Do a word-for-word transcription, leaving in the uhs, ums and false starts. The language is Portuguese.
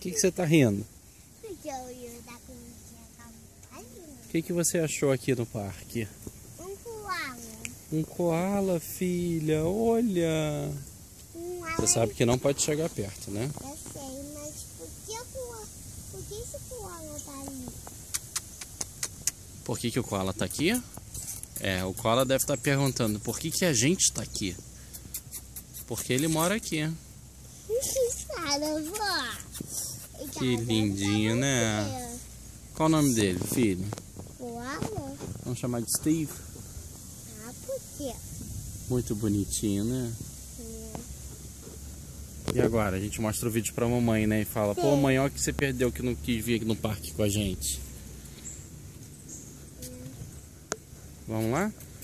que, que você tá rindo? Porque eu ia dar comidinha pra mim. O que, que você achou aqui no parque? Um koala. Um koala, filha, olha. Um Você sabe que não pode chegar perto, né? Eu sei, mas por que, o koala, por que esse koala tá ali? Por que, que o koala tá aqui? É, o koala deve estar perguntando por que, que a gente tá aqui. Porque ele mora aqui. Cara, vó. Que lindinho, né? Qual o nome dele, filho? Koala? Vamos chamar de Steve. Ah, por quê? Muito bonitinho, né? É. E agora? A gente mostra o vídeo pra mamãe, né? E fala, pô, Sim. mãe, olha o que você perdeu que não quis vir aqui no parque com a gente. Vamos lá?